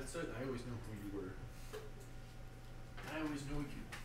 That's it. I always knew who you were. I always knew you.